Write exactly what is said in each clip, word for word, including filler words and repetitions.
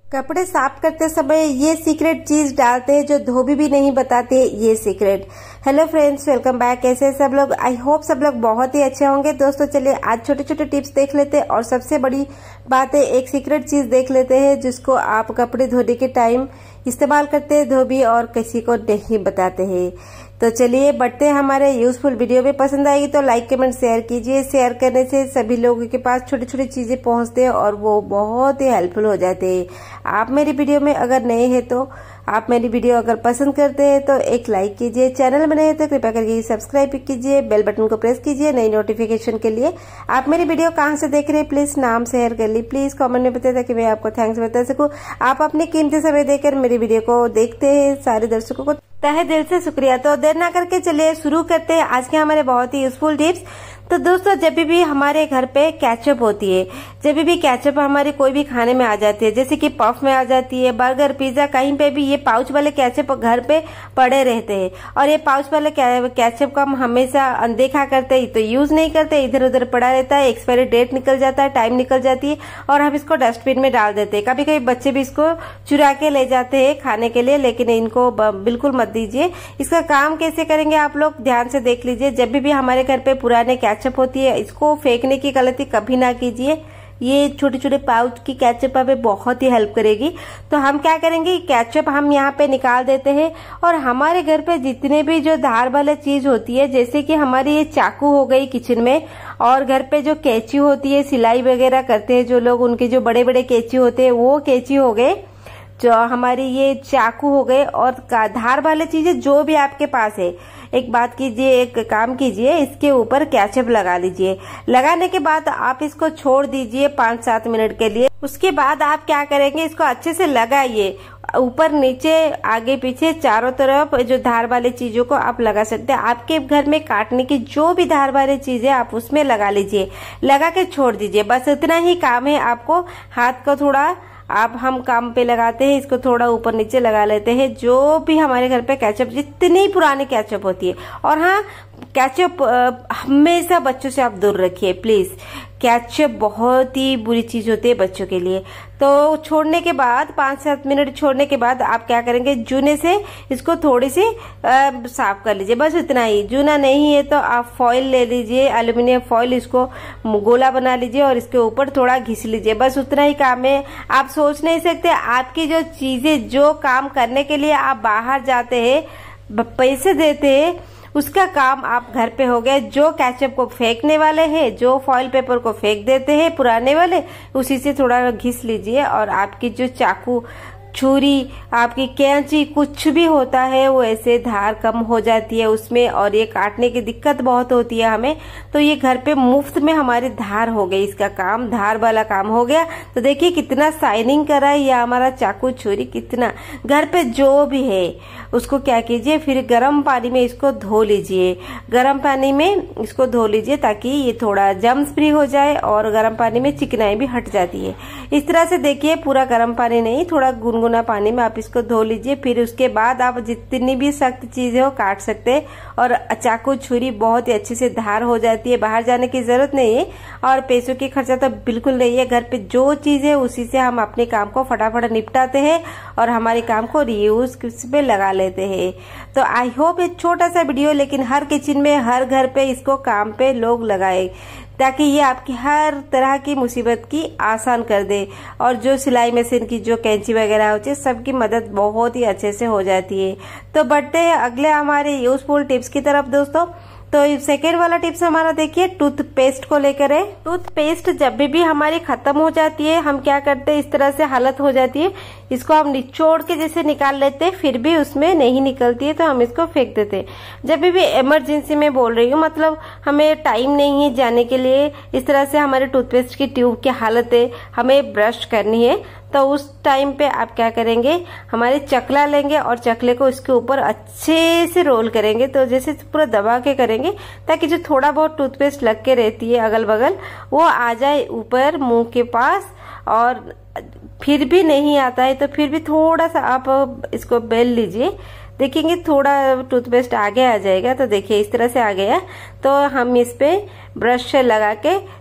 कपड़े साफ करते समय ये सीक्रेट चीज डालते हैं जो धोबी भी नहीं बताते, ये secret. Hello friends, welcome back. कैसे सब लोग? आई होप सब लोग बहुत ही अच्छे होंगे। दोस्तों चलिए आज छोटे छोटे टिप्स देख लेते हैं और सबसे बड़ी बात है एक सीक्रेट चीज देख लेते हैं जिसको आप कपड़े धोने के टाइम इस्तेमाल करते हैं धोबी और किसी को नहीं बताते हैं। तो चलिए बढ़ते हैं हमारे यूजफुल वीडियो में। पसंद आएगी तो लाइक कमेंट शेयर कीजिए। शेयर करने से सभी लोगों के पास छोटी छोटी चीजें पहुंचते हैं और वो बहुत ही हेल्पफुल हो जाते हैं। आप मेरी वीडियो में अगर नए हैं तो आप मेरी वीडियो अगर पसंद करते हैं तो एक लाइक कीजिए। चैनल में नए हैं तो कृपया करके सब्सक्राइब कीजिए, बेल बटन को प्रेस कीजिए नई नोटिफिकेशन के लिए। आप मेरी वीडियो कहाँ से देख रहे हैं प्लीज नाम शेयर कर ली, प्लीज कमेंट में बताए ताकि मैं आपको थैंक्स बता सकूं। आप अपने कीमती समय देकर मेरी वीडियो को देखते हैं। सारे दर्शकों को तहे दिल से शुक्रिया। तो देर ना करके चलिए शुरू करते हैं आज के हमारे बहुत ही यूजफुल टिप्स। तो दोस्तों जब भी हमारे घर पे केचप होती है, जब भी केचप हमारे कोई भी खाने में आ जाती है, जैसे कि पफ में आ जाती है, बर्गर पिज्जा, कहीं पे भी ये पाउच वाले केचप घर पे पड़े रहते हैं और ये पाउच वाले केचप का हम हमेशा अनदेखा करते हैं तो यूज नहीं करते, इधर उधर पड़ा रहता है, एक्सपायरी डेट निकल जाता है, टाइम निकल जाती है और हम इसको डस्टबिन में डाल देते हैं। कभी कभी बच्चे भी इसको चुरा के ले जाते हैं खाने के लिए, लेकिन इनको बिल्कुल मत दीजिए। इसका काम कैसे करेंगे आप लोग ध्यान से देख लीजिए। जब भी हमारे घर पे पुराने केचप होती है इसको फेंकने की गलती कभी ना कीजिए। ये छोटे छोटे पाउच की केचप हमें बहुत ही हेल्प करेगी। तो हम क्या करेंगे, केचप हम यहाँ पे निकाल देते हैं और हमारे घर पे जितने भी जो धार वाले चीज होती है, जैसे कि हमारी ये चाकू हो गई किचन में, और घर पे जो कैंची होती है सिलाई वगैरह करते हैं जो लोग, उनके जो बड़े बड़े कैंची होते हैं वो कैंची हो गए, जो हमारी ये चाकू हो गए और धार वाले चीजें जो भी आपके पास है, एक बात कीजिए, एक काम कीजिए, इसके ऊपर केचप लगा लीजिए। लगाने के बाद आप इसको छोड़ दीजिए पाँच सात मिनट के लिए। उसके बाद आप क्या करेंगे, इसको अच्छे से लगाइए, ऊपर नीचे आगे पीछे चारों तरफ जो धार वाली चीजों को आप लगा सकते हैं। आपके घर में काटने की जो भी धार वाली चीजें आप उसमें लगा लीजिए, लगा के छोड़ दीजिए। बस इतना ही काम है आपको। हाथ को थोड़ा आप हम काम पे लगाते हैं, इसको थोड़ा ऊपर नीचे लगा लेते हैं। जो भी हमारे घर पे केचप, जितनी पुरानी केचप होती है, और हाँ केचप हमेशा बच्चों से आप दूर रखिए प्लीज। केचप बहुत ही बुरी चीज होती है बच्चों के लिए। तो छोड़ने के बाद पाँच सात मिनट छोड़ने के बाद आप क्या करेंगे, जूने से इसको थोड़ी सी आ, साफ कर लीजिए, बस इतना ही। जूना नहीं है तो आप फॉइल ले लीजिए, एल्यूमिनियम फॉइल, इसको गोला बना लीजिए और इसके ऊपर थोड़ा घिस लीजिए, बस उतना ही काम है। आप सोच नहीं सकते, आपकी जो चीजें, जो काम करने के लिए आप बाहर जाते हैं, पैसे देते हैं, उसका काम आप घर पे हो गया। जो केचप को फेंकने वाले हैं, जो फॉइल पेपर को फेंक देते हैं पुराने वाले, उसी से थोड़ा घिस लीजिए और आपकी जो चाकू, छुरी, आपकी कैंची, कुछ भी होता है वो ऐसे धार कम हो जाती है उसमें, और ये काटने की दिक्कत बहुत होती है हमें। तो ये घर पे मुफ्त में हमारी धार हो गई, इसका काम धार वाला काम हो गया। तो देखिए कितना शाइनिंग कर रहा है ये हमारा चाकू छुरी। कितना घर पे जो भी है उसको क्या कीजिए, फिर गर्म पानी में इसको धो लीजिए। गर्म पानी में इसको धो लीजिए ताकि ये थोड़ा जम्स फ्री हो जाए और गर्म पानी में चिकनाई भी हट जाती है। इस तरह से देखिए, पूरा गर्म पानी नहीं, थोड़ा गुनगुना पानी में आप इसको धो लीजिए। फिर उसके बाद आप जितनी भी सख्त चीजें हो काट सकते हैं और चाकू छुरी बहुत ही अच्छे से धार हो जाती है। बाहर जाने की जरूरत नहीं है और पैसों की खर्चा तो बिल्कुल नहीं है। घर पे जो चीज है उसी से हम अपने काम को फटाफट निपटाते हैं और हमारे काम को रीयूज पे लगा लेते हैं। तो आई होप एक छोटा सा वीडियो, लेकिन हर किचन में, हर घर पे इसको काम पे लोग लगाए ताकि ये आपकी हर तरह की मुसीबत की आसान कर दे। और जो सिलाई मशीन की जो कैंची वगैरह होती है, सबकी मदद बहुत ही अच्छे से हो जाती है। तो बढ़ते हैं अगले हमारे यूजफुल टिप्स की तरफ दोस्तों। तो सेकेंड वाला टिप्स हमारा देखिए टूथपेस्ट को लेकर है। टूथपेस्ट जब भी, भी हमारी खत्म हो जाती है, हम क्या करते हैं, इस तरह से हालत हो जाती है, इसको हम निचोड़ के जैसे निकाल लेते हैं, फिर भी उसमें नहीं निकलती है तो हम इसको फेंक देते हैं। जब भी, भी इमरजेंसी में बोल रही हूँ, मतलब हमें टाइम नहीं है जाने के लिए, इस तरह से हमारे टूथपेस्ट की ट्यूब की हालत है, हमें ब्रश करनी है, तो उस टाइम पे आप क्या करेंगे, हमारे चकला लेंगे और चकले को इसके ऊपर अच्छे से रोल करेंगे। तो जैसे पूरा दबा के करेंगे ताकि जो थोड़ा बहुत टूथपेस्ट लग के रहती है अगल बगल, वो आ जाए ऊपर मुंह के पास। और फिर भी नहीं आता है तो फिर भी थोड़ा सा आप इसको बेल लीजिए, देखेंगे थोड़ा टूथपेस्ट आगे आ जाएगा। तो देखिए इस तरह से आ गया, तो हम इस पे ब्रश से लगा के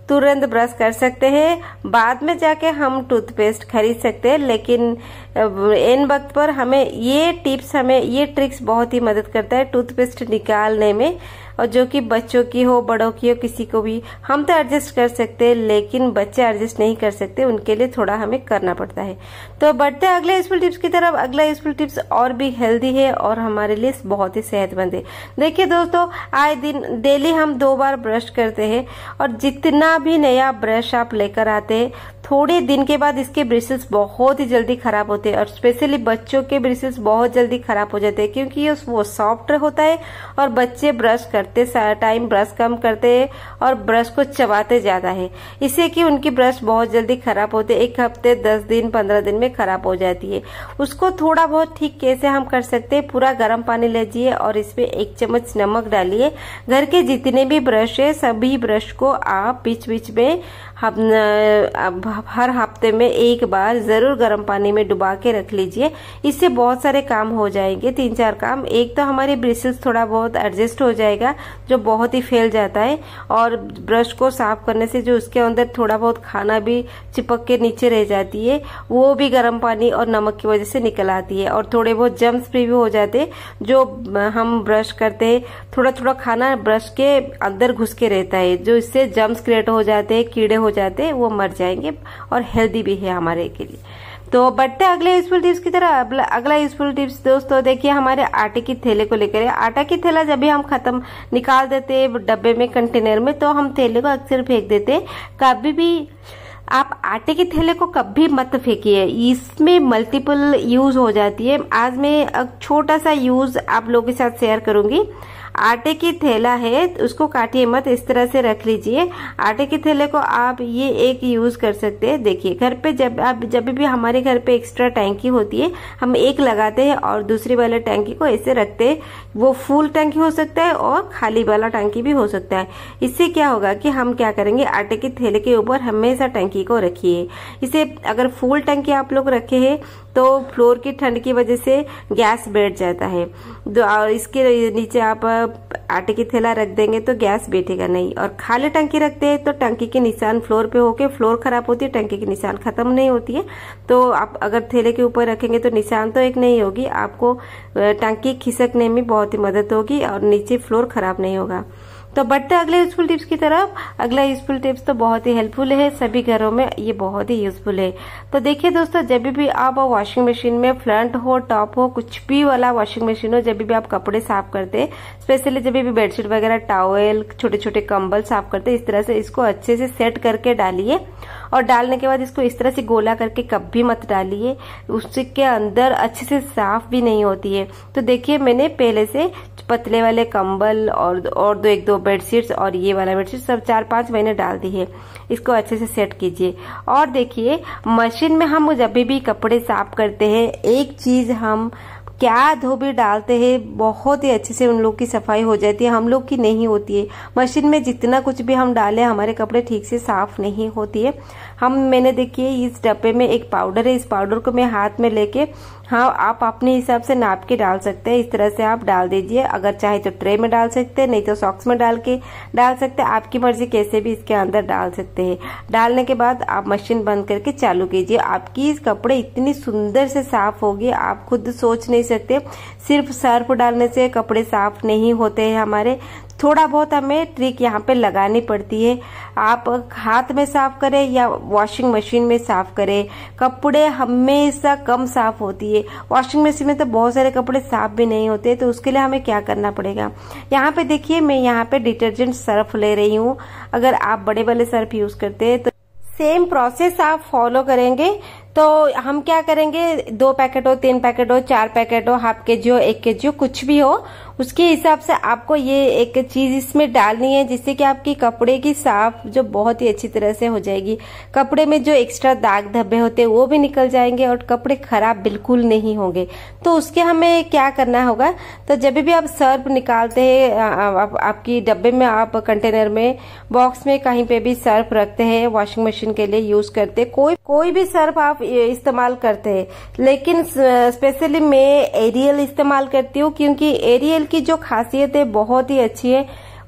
तुरंत ब्रश कर सकते हैं। बाद में जाके हम टूथपेस्ट खरीद सकते हैं, लेकिन इन वक्त पर हमें ये टिप्स, हमें ये ट्रिक्स बहुत ही मदद करता है टूथपेस्ट निकालने में। और जो कि बच्चों की हो, बड़ों की हो, किसी को भी हम तो एडजस्ट कर सकते हैं, लेकिन बच्चे एडजस्ट नहीं कर सकते, उनके लिए थोड़ा हमें करना पड़ता है। तो बढ़ते हैं अगले यूजफुल टिप्स की तरफ। अगला यूजफुल टिप्स और भी हेल्दी है और हमारे लिए बहुत ही सेहतमंद है। देखिए दोस्तों, आए दिन डेली हम दो बार ब्रश करते हैं, और जितना भी नया ब्रश आप लेकर आते हैं, थोड़े दिन के बाद इसके ब्रिसल्स बहुत ही जल्दी खराब होते हैं, और स्पेशली बच्चों के ब्रिसल्स बहुत जल्दी खराब हो जाते हैं, क्योंकि ये वो सॉफ्ट होता है और बच्चे ब्रश करते टाइम ब्रश कम करते हैं और ब्रश को चबाते ज्यादा है, इससे कि उनकी ब्रश बहुत जल्दी खराब होते हैं। एक हफ्ते, दस दिन, पंद्रह दिन में खराब हो जाती है। उसको थोड़ा बहुत ठीक कैसे हम कर सकते हैं, पूरा गर्म पानी लीजिए और इसमें एक चम्मच नमक डालिए। घर के जितने भी ब्रश है, सभी ब्रश को आप बीच बीच में हर हफ्ते में एक बार जरूर गर्म पानी में डुबा के रख लीजिए। इससे बहुत सारे काम हो जाएंगे, तीन चार काम। एक तो हमारे ब्रिसल्स थोड़ा बहुत एडजस्ट हो जाएगा, जो बहुत ही फैल जाता है, और ब्रश को साफ करने से जो उसके अंदर थोड़ा बहुत खाना भी चिपक के नीचे रह जाती है, वो भी गर्म पानी और नमक की वजह से निकल आती है। और थोड़े बहुत जर्म्स फ्री भी हो जाते हैं। जो हम ब्रश करते हैं, थोड़ा थोड़ा खाना ब्रश के अंदर घुस के रहता है, जो इससे जर्म्स क्रिएट हो जाते हैं, कीड़े हो जाते हैं, वो मर जाएंगे और हेल्दी भी है हमारे के लिए। तो बढ़ते अगले यूजफुल टिप्स की तरह। अगला यूजफुल टिप्स दोस्तों, देखिए हमारे आटे की थैले को लेकर। आटा की थैला जब भी हम खत्म निकाल देते हैं डब्बे में, कंटेनर में, तो हम थैले को अक्सर फेंक देते हैं। कभी भी आप आटे के थैले को कभी मत फेंकिए, इसमें मल्टीपल यूज हो जाती है। आज मैं एक छोटा सा यूज आप लोगों के साथ शेयर करूंगी। आटे की थैला है, उसको काटिए मत, इस तरह से रख लीजिए। आटे के थैले को आप ये एक यूज कर सकते हैं। देखिए घर पे जब आप जब भी हमारे घर पे एक्स्ट्रा टैंकी होती है, हम एक लगाते हैं और दूसरी वाले टैंकी को ऐसे रखते हैं। वो फुल टैंकी हो सकता है और खाली वाला टैंकी भी हो सकता है। इससे क्या होगा कि हम क्या करेंगे, आटे के थैले के ऊपर हमेशा टैंकी को रखिए। इसे अगर फुल टैंकी आप लोग रखे हैं तो फ्लोर की ठंड की वजह से गैस बैठ जाता है, और इसके नीचे आप आटे की थैला रख देंगे तो गैस बैठेगा नहीं। और खाली टंकी रखते हैं तो टंकी के निशान फ्लोर पे होके फ्लोर खराब होती है, टंकी के निशान खत्म नहीं होती है। तो आप अगर थैले के ऊपर रखेंगे तो निशान तो एक नहीं होगी, आपको टंकी खिसकने में बहुत ही मदद होगी और नीचे फ्लोर खराब नहीं होगा। तो बढ़ते अगले यूजफुल टिप्स की तरफ। अगला यूजफुल टिप्स तो बहुत ही हेल्पफुल है, सभी घरों में ये बहुत ही यूजफुल है। तो देखिए दोस्तों, जब भी आप वॉशिंग मशीन में फ्रंट हो, टॉप हो, कुछ भी वाला वॉशिंग मशीन हो, जब भी आप कपड़े साफ करते हैं, स्पेशली जब भी बेडशीट वगैरह, टॉवेल, छोटे छोटे कंबल साफ करते हैं, इस तरह से इसको अच्छे से सेट करके डालिए। और डालने के बाद इसको इस तरह से गोला करके कभी मत डालिए, उसके अंदर अच्छे से साफ भी नहीं होती है। तो देखिए मैंने पहले से पतले वाले कंबल और और दो एक दो बेडशीट्स और ये वाला बेडशीट सब चार पांच मैंने डाल दी है। इसको अच्छे से सेट कीजिए। और देखिए मशीन में हम जब भी कपड़े साफ करते हैं, एक चीज हम क्या धोबी डालते हैं, बहुत ही अच्छे से उन लोग की सफाई हो जाती है, हम लोग की नहीं होती है। मशीन में जितना कुछ भी हम डालें, हमारे कपड़े ठीक से साफ नहीं होती है। हम मैंने देखिए इस डब्बे में एक पाउडर है, इस पाउडर को मैं हाथ में लेके, हाँ आप अपने हिसाब से नाप के डाल सकते हैं। इस तरह से आप डाल दीजिए, अगर चाहे तो ट्रे में डाल सकते हैं, नहीं तो सॉक्स में डाल के डाल सकते हैं, आपकी मर्जी, कैसे भी इसके अंदर डाल सकते हैं। डालने के बाद आप मशीन बंद करके चालू कीजिए, आपकी इस कपड़े इतनी सुंदर से साफ होगी, आप खुद सोच नहीं सकते। सिर्फ सर्फ डालने से कपड़े साफ नहीं होते हैं हमारे, थोड़ा बहुत हमें ट्रिक यहाँ पे लगानी पड़ती है। आप हाथ में साफ करें या वॉशिंग मशीन में साफ करें, कपड़े हमेशा कम साफ होती है। वॉशिंग मशीन में तो बहुत सारे कपड़े साफ भी नहीं होते, तो उसके लिए हमें क्या करना पड़ेगा। यहाँ पे देखिए मैं यहाँ पे डिटर्जेंट सर्फ ले रही हूँ। अगर आप बड़े वाले सर्फ यूज करते हैं तो सेम प्रोसेस आप फॉलो करेंगे। तो हम क्या करेंगे, दो पैकेट हो, तीन पैकेट हो, चार पैकेट हो, हाफ के जी हो, एक के जी हो, कुछ भी हो, उसके हिसाब से आपको ये एक चीज इसमें डालनी है, जिससे कि आपकी कपड़े की साफ जो बहुत ही अच्छी तरह से हो जाएगी। कपड़े में जो एक्स्ट्रा दाग धब्बे होते हैं वो भी निकल जाएंगे और कपड़े खराब बिल्कुल नहीं होंगे। तो उसके हमें क्या करना होगा, तो जब भी आप सर्फ निकालते हैं, आप, आपकी डब्बे में, आप कंटेनर में, बॉक्स में, कहीं पे भी सर्फ रखते हैं, वॉशिंग मशीन के लिए यूज करते हैं, कोई कोई भी सर्फ आप इस्तेमाल करते हैं, लेकिन स्पेशली मैं एरियल इस्तेमाल करती हूँ, क्योंकि एरियल की जो खासियत है बहुत ही अच्छी है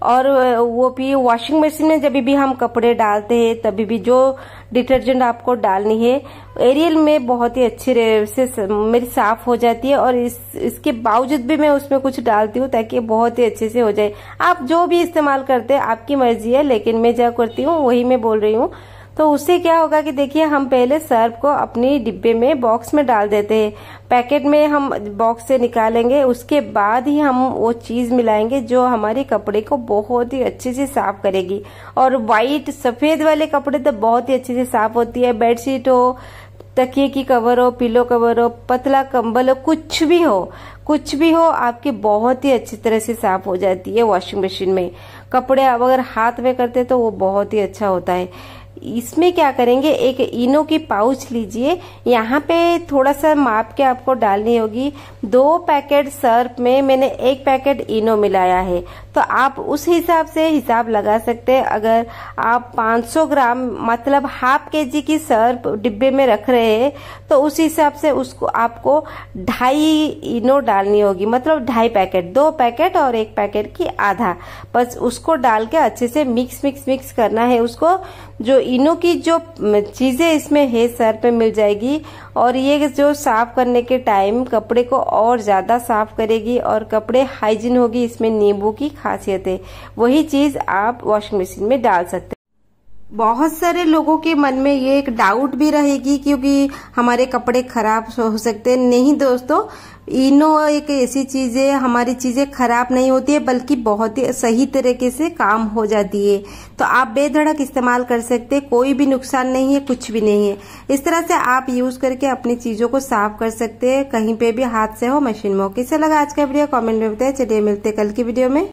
और वो भी वॉशिंग मशीन में जब भी हम कपड़े डालते हैं तभी भी जो डिटर्जेंट आपको डालनी है एरियल में बहुत ही अच्छी से मेरी साफ हो जाती है। और इस इसके बावजूद भी मैं उसमें कुछ डालती हूँ ताकि बहुत ही अच्छे से हो जाए। आप जो भी इस्तेमाल करते हैं आपकी मर्जी है, लेकिन मैं जो करती हूँ वही मैं बोल रही हूँ। तो उससे क्या होगा कि देखिए हम पहले सर्फ को अपनी डिब्बे में बॉक्स में डाल देते हैं, पैकेट में हम बॉक्स से निकालेंगे, उसके बाद ही हम वो चीज मिलाएंगे जो हमारे कपड़े को बहुत ही अच्छे से साफ करेगी। और वाइट सफेद वाले कपड़े तो बहुत ही अच्छे से साफ होती है। बेडशीट हो, तकिए की कवर हो, पिलो कवर हो, पतला कंबल हो, कुछ भी हो कुछ भी हो आपके बहुत ही अच्छी तरह से साफ हो जाती है वॉशिंग मशीन में। कपड़े अगर हाथ में करते तो वो बहुत ही अच्छा होता है। इसमें क्या करेंगे, एक इनो की पाउच लीजिए, यहाँ पे थोड़ा सा माप के आपको डालनी होगी। दो पैकेट सर्फ में मैंने एक पैकेट इनो मिलाया है, तो आप उस हिसाब से हिसाब लगा सकते हैं। अगर आप पाँच सौ ग्राम मतलब हाफ के जी की सर्फ डिब्बे में रख रहे हैं तो उस हिसाब से उसको आपको ढाई इनो डालनी होगी, मतलब ढाई पैकेट, दो पैकेट और एक पैकेट की आधा, बस उसको डाल के अच्छे से मिक्स मिक्स मिक्स करना है उसको। जो इनो की जो चीजें इसमें है सर पे मिल जाएगी और ये जो साफ करने के टाइम कपड़े को और ज्यादा साफ करेगी और कपड़े हाइजीन होगी। इसमें नींबू की खासियत है, वही चीज आप वॉशिंग मशीन में डाल सकते हैं। बहुत सारे लोगों के मन में ये एक डाउट भी रहेगी क्योंकि हमारे कपड़े खराब हो सकते हैं। नहीं दोस्तों, इनो एक ऐसी चीज है, हमारी चीजें खराब नहीं होती है बल्कि बहुत ही सही तरीके से काम हो जाती है। तो आप बेधड़क इस्तेमाल कर सकते हैं, कोई भी नुकसान नहीं है, कुछ भी नहीं है। इस तरह से आप यूज करके अपनी चीजों को साफ कर सकते हैं, कहीं पे भी हाथ से हो, मशीन में हो। कैसा लगा आज का वीडियो कमेंट में बताएं। चलिए मिलते कल की वीडियो में।